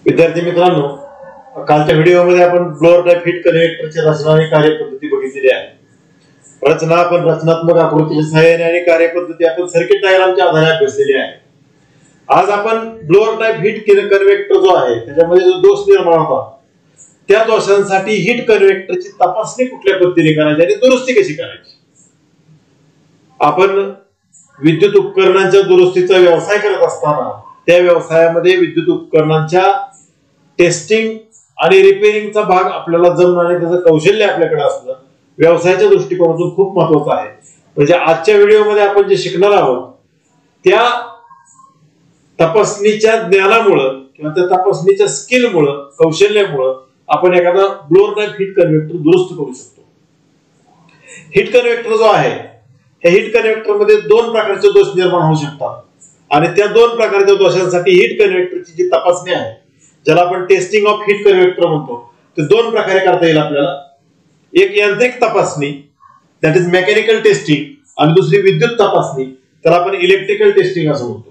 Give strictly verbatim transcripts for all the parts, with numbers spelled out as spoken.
विद्यार्थी मित्रांनो, कालच्या व्हिडिओमध्ये आपण ब्लोअर टाइप हीट कन्व्हेक्टरची रचना आणि कार्यपद्धती बघितलेली आहे. रचना आपण रचनात्मक आकृतीच्या सहाय्याने आणि कार्यपद्धती आपण सर्किट डायग्रामच्या आधारे अभ्यासलेली आहे. आज आपण ब्लोअर टाइप हीट कन्व्हेक्टर जो आहे त्याच्यामध्ये जो दोष निर्माण होता त्या दोषांसाठी हीट कन्व्हेक्टरची तपासणी कुठल्या पद्धतीने करायची आणि दुरुस्ती कशी करायची. आपण विद्युत उपकरणांच्या दुरुस्तीचा व्यवसाय करत असताना त्या व्यवसायामध्ये विद्युत उपकरणांच्या टेस्टिंग आणि रिपेअरिंगचा भाग आपल्याला जमणं आणि त्याचं कौशल्य आपल्याकडे असणं व्यवसायाच्या दृष्टिकोनातून खूप महत्त्वाचं आहे. म्हणजे आजच्या व्हिडिओमध्ये आपण जे शिकणार आहोत त्या तपासणीच्या ज्ञानामुळे किंवा त्या तपासणीच्या स्किलमुळे कौशल्यामुळे आपण एखादा ब्लोअर टाइप हीट कन्व्हेक्टर दुरुस्त करू शकतो. हीट कन्व्हेक्टर जो आहे या हीट कन्व्हेक्टर मध्ये दोन प्रकारचे दोष निर्माण होऊ शकतात आणि त्या दोन प्रकारच्या दोषांसाठी हीट कन्व्हेक्टरची जी तपासणी आहे ज्याला आपण टेस्टिंग ऑफ हीट कन्व्हेक्टर म्हणतो ते दोन प्रकारे करता येईल आपल्याला. एक यांत्रिक तपासणी दॅट इज मेकॅनिकल टेस्टिंग आणि दुसरी विद्युत तपासणी त्याला आपण इलेक्ट्रिकल टेस्टिंग असं म्हणतो.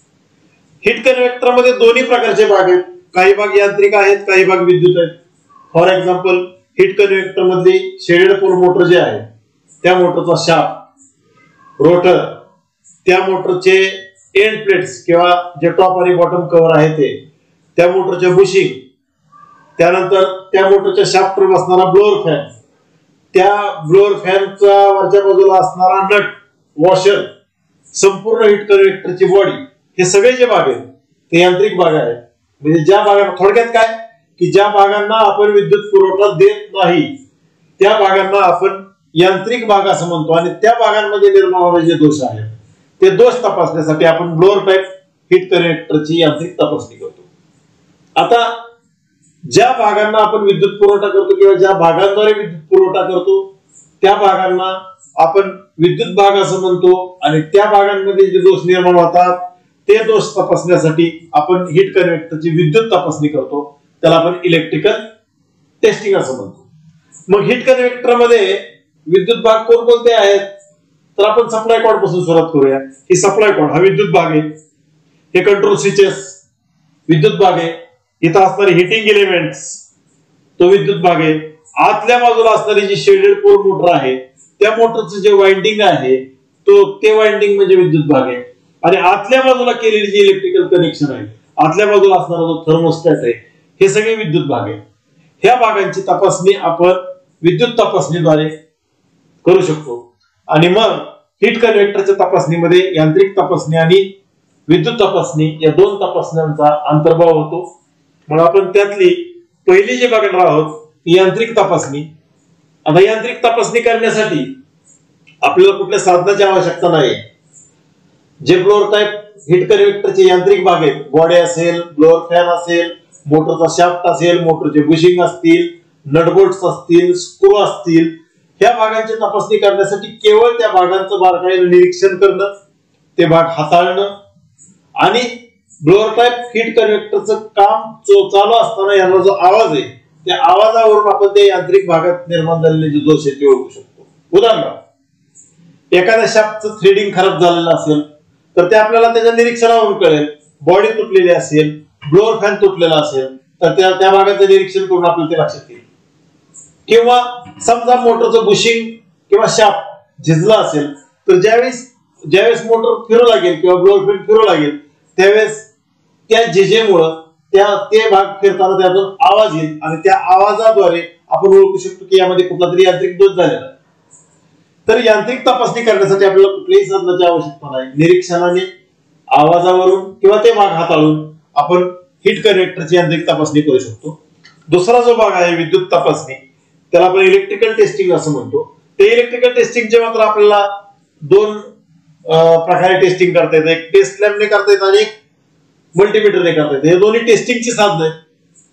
हीट कन्व्हेक्टर मध्ये दोन्ही प्रकारचे भाग आहेत. काही भाग यांत्रिक आहेत, काही भाग विद्युत आहेत. फॉर एक्झाम्पल हीट कन्व्हेक्टर मधली शेडेड पोल मोटर जे आहे त्या मोटरचा शाफ्ट, रोटर, त्या मोटरचे एंड प्लेट्स किंवा जे टॉप आणि बॉटम कव्हर आहे ते, त्या मोटरचे बुशिंग, त्यानंतर त्या मोटरच्या शाफ्टवर बसणारा ब्लोअर फॅन, त्या ब्लोअर फॅनचा वरच्या बाजूला असणारा नट, वॉशर, संपूर्ण हीट कन्व्हेक्टरची बॉडी, हे सगळे जे भाग आहेत ते यांत्रिक भाग आहेत. म्हणजे ज्या भागांना थोडक्यात काय की ज्या भागांना आपण विद्युत पुरवठा देत नाही त्या भागांना आपण यांत्रिक भाग असं म्हणतो आणि त्या भागांमध्ये निर्माण होणारे जे दोष आहेत ते दोष तपासण्यासाठी आपण ब्लोअर टाइप हीट कन्व्हेक्टरची यांत्रिक तपासणी करतो. आता ज्या भागांना आपण विद्युत पुरवठा करतो किंवा ज्या भागांद्वारे विद्युत पुरवठा करतो त्या भागांना आपण विद्युत भाग असं म्हणतो आणि त्या भागांमध्ये जे दोष निर्माण होतात ते दोष तपासण्यासाठी आपण हीट कन्व्हेक्टरची विद्युत तपासणी करतो, त्याला आपण इलेक्ट्रिकल टेस्टिंग असं म्हणतो. मग हीट कन्व्हेक्टर मध्ये विद्युत भाग कोणकोणते आहेत तर आपण सप्लाय कॉर्ड पासून सुरुवात करूया. ही सप्लाय कॉर्ड हा विद्युत भाग आहे. हे कंट्रोल स्विचेस विद्युत भाग आहे. इथं असणारे हिटिंग एलिमेंट्स तो विद्युत भाग आहे. आतल्या बाजूला असणारी जी शेडेड पोल मोटर आहे त्या मोटरचं जे वाइंडिंग आहे तो ते वाइंडिंग म्हणजे विद्युत भाग आहे. आणि आतल्या बाजूला केलेली जी इलेक्ट्रिकल कनेक्शन आहे, आतल्या बाजूला असणारा जो थर्मोस्टॅट आहे, हे सगळे विद्युत भाग आहे. ह्या भागांची तपासणी आपण विद्युत तपासणीद्वारे करू शकतो. आणि मग हीट कन्व्हेक्टरच्या तपासणीमध्ये यांत्रिक तपासणी आणि विद्युत तपासणी या दोन तपासण्यांचा अंतर्भाव होतो. म्हणून आपण त्यातली पहिली जी बघणार आहोत ती यांत्रिक तपासणी. आता यांत्रिक तपासणी करण्यासाठी आपल्याला कुठल्या साधनाची आवश्यकता नाही. जे ब्लोअर टाइप हीट कन्व्हेक्टरचे यांत्रिक भाग आहेत, बॉडी असेल, ब्लोअर फॅन असेल, मोटरचा शाफ्ट असेल, मोटरचे बुशिंग असतील, नटबोल्ट्स असतील, स्क्रू असतील, ह्या भागांची तपासणी करण्यासाठी केवळ त्या भागांचं बारकाईने निरीक्षण करणं, ते भाग हाताळणं आणि ब्लोअर टाइप हीट कन्व्हेक्टरचं काम चालू असताना याला जो आवाज आहे त्या आवाजावरून आपण त्या यांत्रिक भागात निर्माण झालेले जे दोष आहेत ते ओळखू शकतो. उदाहरणार्थ एखाद्या शाफ्टचं थ्रेडिंग खराब झालेलं असेल तर ते आपल्याला त्याच्या निरीक्षणावरून कळेल. बॉडी तुटलेली असेल, ब्लोअर फॅन तुटलेला असेल तर त्या त्या भागाचं निरीक्षण करून आपल्याला ते लक्षात येईल. किंवा समजा मोटरचं बुशिंग किंवा शाफ्ट झिजला असेल तर ज्यावेळेस ज्यावेळेस मोटर फिरू लागेल किंवा ब्लोअर फॅन फिरू लागेल त्यावेळेस त्या झिजेमुळे त्या ते भाग फिरताना त्यातून आवाज येईल आणि त्या आवाजाद्वारे आपण ओळखू शकतो की यामध्ये कुठला तरी यांत्रिक दोष झालेला आहे. तर यांत्रिक तपासणी करण्यासाठी आपल्याला कुठल्याही साधनाची आवश्यकता नाही. निरीक्षणाने, आवाजावरून किंवा ते भाग हाताळून आपण हीट कन्व्हेक्टरची यांत्रिक तपासणी करू शकतो. दुसरा जो भाग आहे विद्युत तपासणी त्याला आपण इलेक्ट्रिकल टेस्टिंग असं म्हणतो. ते इलेक्ट्रिकल टेस्टिंगचे मात्र आपल्याला दोन प्रकारे टेस्टिंग करता येतं. एक टेस्ट लॅबने करता येतं आणि एक मल्टीमीटरने करता येतं. हे दोन्ही टेस्टिंगची साधनं आहेत.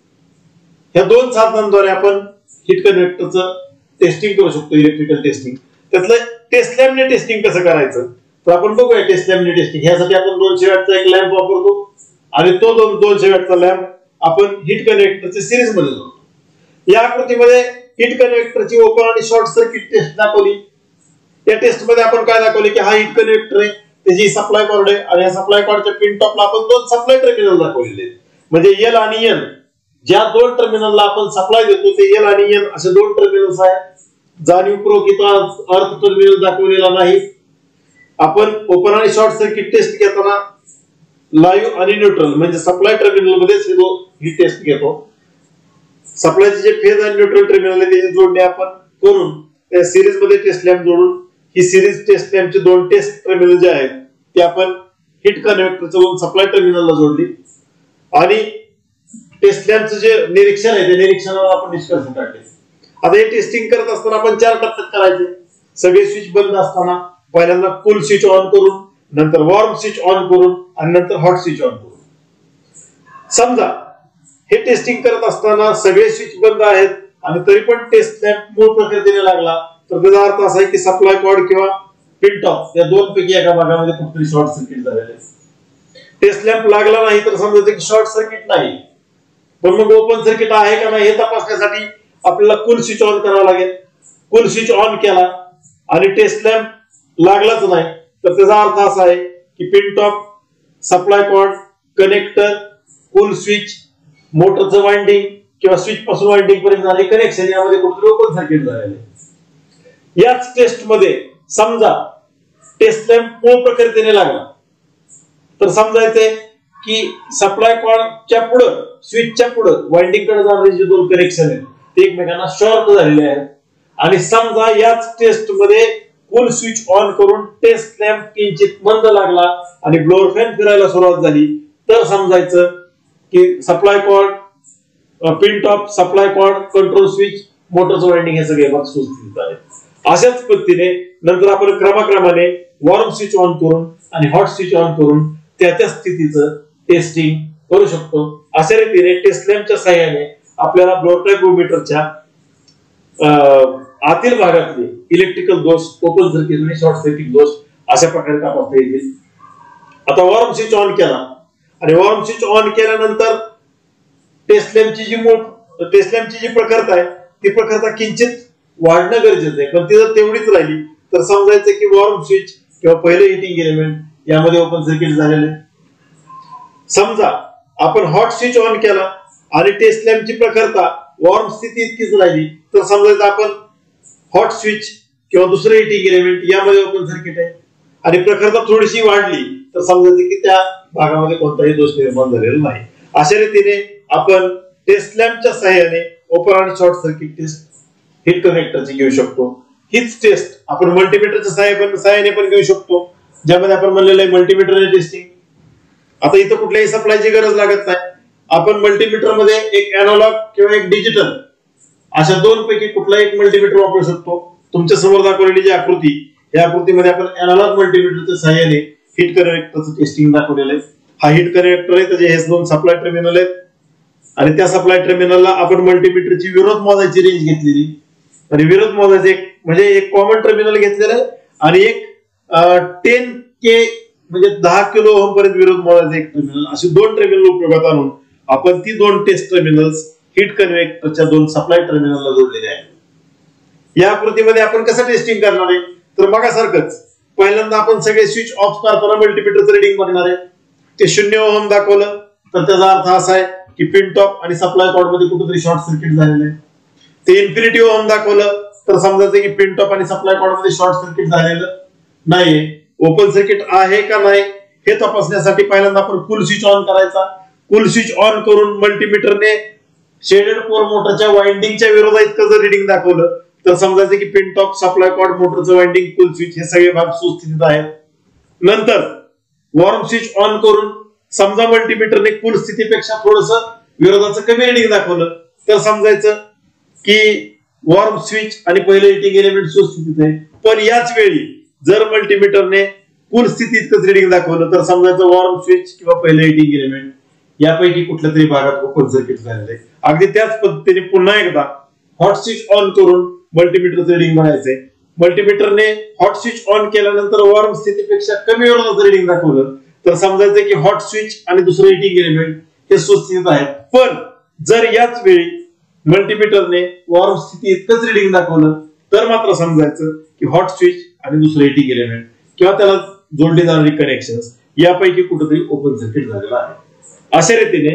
ह्या दोन साधनांद्वारे आपण हीट कन्व्हेक्टरचं टेस्टिंग करू शकतो, इलेक्ट्रिकल टेस्टिंग. त्यातलं टेस्ट लॅबने टेस्टिंग कसं करायचं तर आपण बघूया. टेस्ट लॅबने टेस्टिंग ह्यासाठी आपण दोनशे वॅटचा एक लॅम्प वापरतो आणि तो दोन दोनशे वॅटचा लॅम्प आपण हीट कन्व्हेक्टरच्या सिरीज मध्ये जोडतो. या आकृतीमध्ये हीट कन्व्हेक्टरची ओपन आणि शॉर्ट सर्किट टेस्ट दाखवली. या टेस्ट मध्ये आपण काय दाखवले की हा हीट कन्व्हेक्टर आहे, त्याची सप्लाय कॉर्ड आहे आणि या सप्लाय कॉर्डच्या पिन टॉपला आपण दोन सप्लाय टर्मिनल दाखवलेले आहेत. म्हणजे एल आणि एन ज्या दोन टर्मिनलला आपण सप्लाय देतो ते एल आणि एन असे दोन टर्मिनल्स आहेत. जाणीवपूर्वक इथं अर्थ टर्मिनल दाखवलेला नाही. आपण ओपन आणि शॉर्ट सर्किट टेस्ट घेताना लाईव्ह आणि न्यूट्रल म्हणजे सप्लाय टर्मिनल मध्येच ही टेस्ट घेतो. सप्लायचे जे फेज आणि न्यूट्रल टर्मिनल आहे त्याची जोडणी आपण करून त्या सिरीज मध्ये टेस्ट लॅम्प जोडून ही सिरीज टेस्ट लॅम्पचे दोन टेस्ट टर्मिनल जे आहेत ते आपण हिट कन्व्हर्टरच्या सप्लाय टर्मिनलला जोडली आणि टेस्ट लॅम्पचं जे निरीक्षण आहे त्या निरीक्षणावर आपण निष्कर्ष काढले. आता हे टेस्टिंग करत असताना आपण चार टप्प्यात करायचे. सगळे स्विच बंद असताना पहिल्यांदा कूल स्विच ऑन करून, नंतर वॉर्म स्विच ऑन करून आणि नंतर हॉट स्विच ऑन करून. समजा हे टेस्टिंग करत असताना सगळे स्विच बंद आहेत आणि तरी पण टेस्ट लॅम्प मूळ प्रक्रियेने लागला तर त्याचा अर्थ असा आहे की सप्लाय कॉर्ड किंवा पिन टॉप या दोन पैकी एका भागामध्ये कुठेतरी शॉर्ट सर्किट झालेलं आहे. टेस्ट लॅम्प लागला नाही तर समजायचं की शॉर्ट सर्किट नाही, पण मग ओपन सर्किट आहे का नाही हे तपासण्यासाठी आपल्याला कूल स्विच ऑन करावा लागेल. कूल स्विच ऑन केला आणि टेस्ट लॅम्प लागलाच नाही तर त्याचा अर्थ असा आहे की pin top, supply cord, connector, cool switch, मोटरचं वाइंडिंग किंवा स्विच पासून वाइंडिंग पर्यंत झाले कनेक्शन यामध्ये कुठेतरी ओपन सर्किट झालेले. याच टेस्ट मध्ये समजा टेस्ट लॅम्प मूळ प्रक्रियेने लागला तर समजायचे की सप्लाय कॉर्डच्या पुढे स्विचच्या पुढे वाइंडिंग कडे जाणारे जे दोन कनेक्शन आहेत ते एकमेकांना शॉर्ट झालेले आहेत आणि समजा याच टेस्ट मध्ये कूल स्विच ऑन करून टेस्ट लॅम्प किंचित मंद लागला आणि ब्लोअर फॅन फिरायला सुरुवात झाली तर समजायचं की supply cord, pin top, supply cord, control switch, मोटरचं वाइंडिंग हे सगळे भाग सुस्थितीत आहेत. अशाच पद्धतीने नंतर आपण क्रमाक्रमाने वॉर्म स्विच ऑन करून आणि हॉट स्विच ऑन करून त्या त्या स्थितीचं टेस्टिंग करू शकतो. अशा रीतीने टेस्ट लॅम्पच्या सहाय्याने आपल्याला ब्लोअर टायपोमीटरच्या आतील भागातले इलेक्ट्रिकल दोष, ओपन सर्किट आणि शॉर्ट सर्किट दोष अशा प्रकारे तपासता येतील. आता वॉर्म स्विच ऑन केला आणि वॉर्म स्विच ऑन केल्यानंतर टेस्ट लॅम्पची जी मूळ टेस्ट लॅम्पची जी प्रखरता आहे ती प्रखरता किंचित वाढणं गरजेचं आहे, पण ती जर तेवढीच राहिली तर समजायचं की वॉर्म स्विच किंवा पहिले हिटिंग एलिमेंट यामध्ये ओपन सर्किट झालेले. समजा आपण हॉट स्विच ऑन केला आणि टेस्ट लॅम्पची प्रखरता वॉर्म स्थिती इतकीच राहिली तर समजायचं आपण हॉट स्विच किंवा दुसरे हिटिंग एलिमेंट यामध्ये ओपन सर्किट आहे आणि प्रखरता थोडीशी वाढली तर समजायचं की त्या भागामध्ये कोणताही दोष निर्माण झालेला नाही. अशा रीतीने आपण टेस्ट लॅम्पच्या सहाय्याने ओपन आणि शॉर्ट सर्किट टेस्ट हिट कनेक्टरची घेऊ शकतो. हीच टेस्ट आपण मल्टीमीटरच्या सहाय्याने पण घेऊ शकतो, ज्यामध्ये आपण म्हणलेलं आहे मल्टीमीटर टेस्टिंग. आता इथं कुठल्याही सप्लायची गरज लागत नाही. आपण मल्टीमीटर मध्ये एक अॅनालॉग किंवा एक डिजिटल अशा दोन पैकी कुठलाही एक मल्टीमीटर वापरू शकतो. तुमच्या समोर दाखवलेली जी आकृती या आकृतीमध्ये आपण अॅनालॉग मल्टीमीटरच्या सहाय्याने हिट कनेक्टरचं टेस्टिंग दाखवलेलं आहे. हा हिट कनेक्टर आहे, त्याचे हे दोन सप्लाय टर्मिनल आहेत आणि त्या सप्लाय टर्मिनलला आपण मल्टीमीटरची विरोध मोजायची रेंज घेतलेली आणि विरोध मोजायचे एक म्हणजे एक कॉमन टर्मिनल घेतलेलं आहे आणि एक टेन के म्हणजे दहा किलो ओहम पर्यंत विरोध मोजायचे एक टर्मिनल. अशी दोन टर्मिनल उपयोगात आणून आपण ती दोन टेस्ट टर्मिनल्स हिट कनेक्टरच्या दोन सप्लाय टर्मिनलला जोडलेले आहेत. या आकृतीमध्ये आपण कसं टेस्टिंग करणार आहे तर मगासारखंच पहिल्यांदा आपण सगळे स्विच ऑफ करताना मल्टीमीटरचं रीडिंग बघणार आहे. ते शून्य ओहम दाखवलं तर त्याचा अर्थ असा आहे की पिन टॉप आणि सप्लाय कॉर्ड मध्ये कुठेतरी शॉर्ट सर्किट झालेलं आहे. ते इन्फिनिटी ओहम दाखवलं तर समजायचं की पिन टॉप आणि सप्लाय कॉर्ड मध्ये शॉर्ट सर्किट झालेलं नाहीये. ओपन सर्किट आहे का नाही हे तपासण्यासाठी पहिल्यांदा आपण कूल स्विच ऑन करायचा. कूल स्विच ऑन करून मल्टीमीटरने शेडेड कोर मोटरच्या वाइंडिंगच्या विरोधात इतकं जर रीडिंग दाखवलं तर समजायचं की पिन टॉप, सप्लाय कॉर्ड, मोटरचं वाइंडिंग, कूल स्विच हे सगळे भाग सुस्थितीत आहेत. नंतर वॉर्म स्विच ऑन करून समजा मल्टीमीटरने कूल स्थितीपेक्षा थोडस विरोधाचं कमी रीडिंग दाखवलं तर समजायचं की वॉर्म स्विच आणि पहिले हिटिंग एलिमेंट सुस्थितीत आहे. पण याच वेळी जर मल्टीमीटरने कूल स्थितीत रीडिंग दाखवलं तर समजायचं वॉर्म स्विच किंवा पहिले हिटिंग एलिमेंट यापैकी कुठल्या तरी भागात ओपन सर्किट झालेलं आहे. अगदी त्याच पद्धतीने पुन्हा एकदा हॉट स्विच ऑन करून मल्टीमीटरचं रीडिंग बघायचंय. मल्टीमीटरने हॉट स्विच ऑन केल्यानंतर वॉर्म स्थितीपेक्षा कमी विरोधाचं रीडिंग दाखवलं तर समजायचं की हॉट स्विच आणि दुसरं हिटिंग एलिमेंट हे सुस्थितीत आहेत. पण जर याच वेळी मल्टीमीटरने वॉर्म स्थिती इतकंच रीडिंग दाखवलं तर मात्र समजायचं की हॉट स्विच आणि दुसरं हिटिंग एलिमेंट किंवा त्याला जोडली जाणारी कनेक्शन यापैकी कुठेतरी ओपन सर्किट झालेला आहे. अशा रीतीने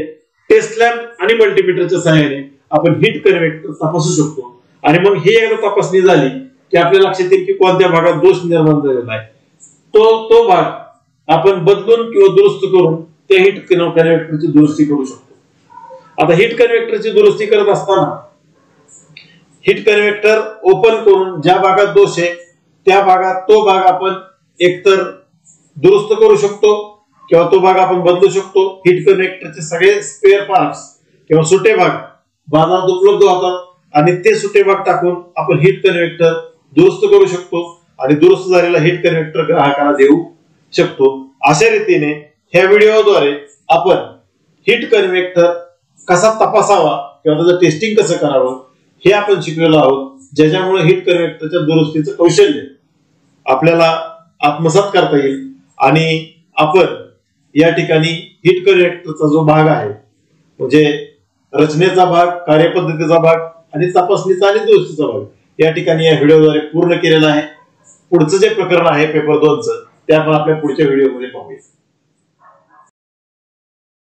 टेस्ट लॅम्प आणि मल्टीमीटरच्या सहाय्याने आपण हीट कन्व्हेक्टर तपासू शकतो आणि मग ही एकदा तपासणी झाली की आपल्या लक्षात येईल की कोणत्या भागात दोष निर्माण झालेला आहे, तो तो भाग आपण बदलून किंवा दुरुस्त करून त्या हीट कन्व्हेक्टरची दुरुस्ती करू शकतो। आता हीट कन्व्हेक्टरची दुरुस्ती करत असताना हीट कन्व्हेक्टर ओपन करून ज्या भागात दोष आहे त्या भागात तो भाग आपण एकतर दुरुस्त करू शकतो किंवा तो भाग आपण बदलू शकतो। हीट कन्व्हेक्टरचे सगळे स्पेअर पार्ट्स किंवा सुटे भाग बाजारात उपलब्ध होतात आणि ते सुटे भाग टाकून आपण हीट कन्व्हेक्टर दुरुस्त करू शकतो आणि दुरुस्त झालेला हीट कन्व्हेक्टर ग्राहकाला देऊ शकतो। अशा रीतीने ह्या व्हिडिओद्वारे आपण हीट कन्व्हेक्टर कसा तपासावा किंवा त्याचं टेस्टिंग कसं करावं हे आपण शिकलेलो आहोत, ज्याच्यामुळे हीट कन्व्हेक्टरच्या दुरुस्तीचं कौशल्य आपल्याला आत्मसात करता येईल आणि आपण या ठिकाणी हीट कन्व्हेक्टरचा जो भाग आहे म्हणजे रचनेचा भाग, कार्यपद्धतीचा भाग आणि तपासणीचा आणि दुरुस्तीचा भाग या ठिकाणी या व्हिडिओद्वारे पूर्ण केलेला आहे। पुढचं जे प्रकरण आहे पेपर दोनचं ते आपण आपल्या पुढच्या व्हिडिओमध्ये पाहूया।